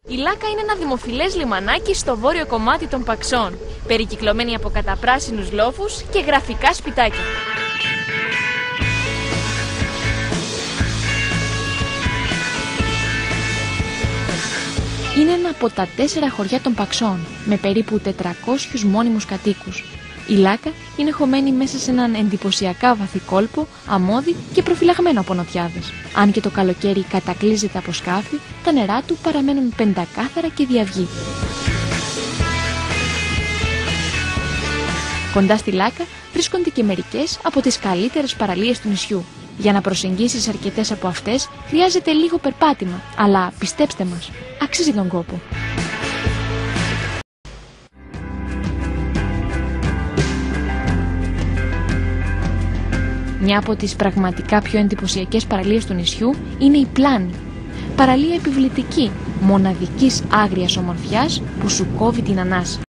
Η Λάκα είναι ένα δημοφιλές λιμανάκι στο βόρειο κομμάτι των Παξών, περικυκλωμένη από καταπράσινους λόφους και γραφικά σπιτάκια. Είναι ένα από τα 4 χωριά των Παξών, με περίπου 400 μόνιμους κατοίκους. Η Λάκα είναι χωμένη μέσα σε έναν εντυπωσιακά βαθύ κόλπο, αμμώδη και προφυλαγμένο από νοτιάδες. Αν και το καλοκαίρι κατακλείζεται από σκάφη, τα νερά του παραμένουν πεντακάθαρα και διαυγή. Κοντά στη Λάκα βρίσκονται και μερικές από τις καλύτερες παραλίες του νησιού. Για να προσεγγίσεις αρκετές από αυτές χρειάζεται λίγο περπάτημα, αλλά πιστέψτε μας, αξίζει τον κόπο. Μια από τις πραγματικά πιο εντυπωσιακές παραλίες του νησιού είναι η Πλάνη. Παραλία επιβλητική, μοναδικής άγριας ομορφιάς που σου κόβει την ανάσα.